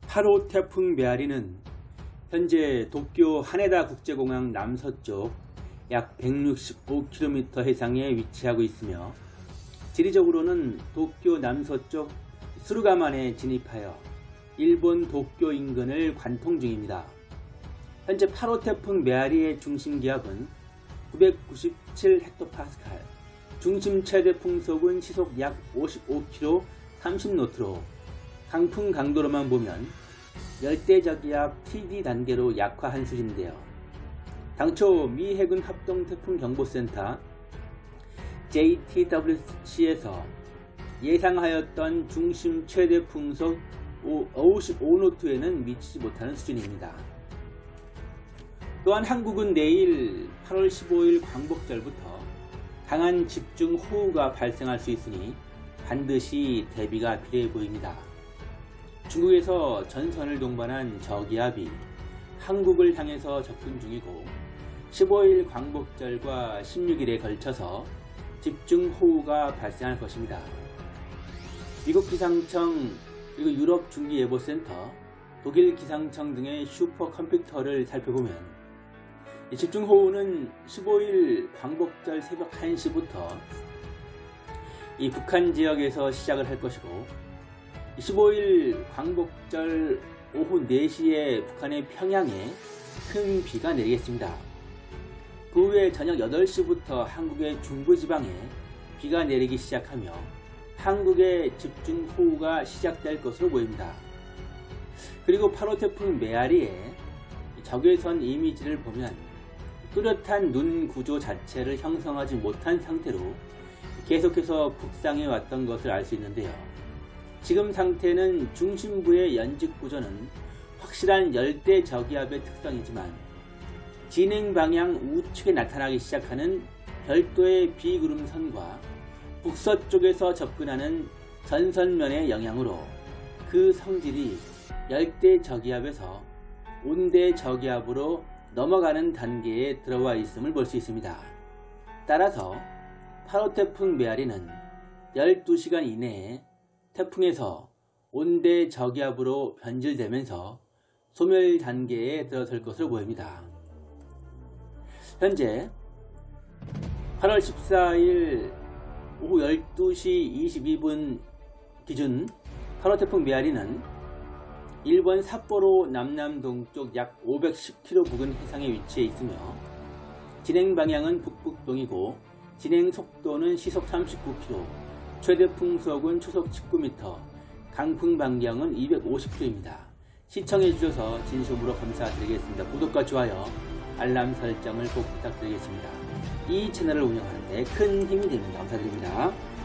8호 태풍 메아리는 현재 도쿄 하네다 국제공항 남서쪽 약 165km 해상에 위치하고 있으며 지리적으로는 도쿄 남서쪽 수루가만에 진입하여 일본 도쿄 인근을 관통 중입니다. 현재 8호 태풍 메아리의 중심기압은 997헥토파스칼, 중심 최대 풍속은 시속 약 55km 30노트로 강풍 강도로만 보면 열대저기압 TD 단계로 약화한 수준인데요. 당초 미 해군 합동태풍경보센터 JTWC에서 예상하였던 중심 최대 풍속 55노트에는 미치지 못하는 수준입니다. 또한 한국은 내일 8월 15일 광복절부터 강한 집중호우가 발생할 수 있으니 반드시 대비가 필요해 보입니다. 중국에서 전선을 동반한 저기압이 한국을 향해서 접근 중이고 15일 광복절과 16일에 걸쳐서 집중호우가 발생할 것입니다. 미국 기상청 그리고 유럽 중기예보센터, 독일 기상청 등의 슈퍼컴퓨터를 살펴보면 이 집중호우는 15일 광복절 새벽 1시부터 이 북한 지역에서 시작을 할 것이고 15일 광복절 오후 4시에 북한의 평양에 큰 비가 내리겠습니다. 그 후에 저녁 8시부터 한국의 중부지방에 비가 내리기 시작하며 한국의 집중호우가 시작될 것으로 보입니다. 그리고 8호 태풍 메아리의 적외선 이미지를 보면 뚜렷한 눈 구조 자체를 형성하지 못한 상태로 계속해서 북상해 왔던 것을 알 수 있는데요. 지금 상태는 중심부의 연직 구조는 확실한 열대 저기압의 특성이지만 진행 방향 우측에 나타나기 시작하는 별도의 비구름선과 북서쪽에서 접근하는 전선면의 영향으로 그 성질이 열대 저기압에서 온대 저기압으로 넘어가는 단계에 들어와 있음을 볼 수 있습니다. 따라서 8호 태풍 메아리는 12시간 이내에 태풍에서 온대 저기압으로 변질되면서 소멸 단계에 들어설 것으로 보입니다. 현재 8월 14일 오후 12시 22분 기준 8호 태풍 메아리는 일본 삿포로 남남동쪽 약 510km 부근 해상에 위치해 있으며 진행 방향은 북북동이고 진행 속도는 시속 39km, 최대 풍속은 초속 19m, 강풍 반경은 250km입니다. 시청해 주셔서 진심으로 감사드리겠습니다. 구독과 좋아요, 알람 설정을 꼭 부탁드리겠습니다. 이 채널을 운영하는 데 큰 힘이 됩니다. 감사드립니다.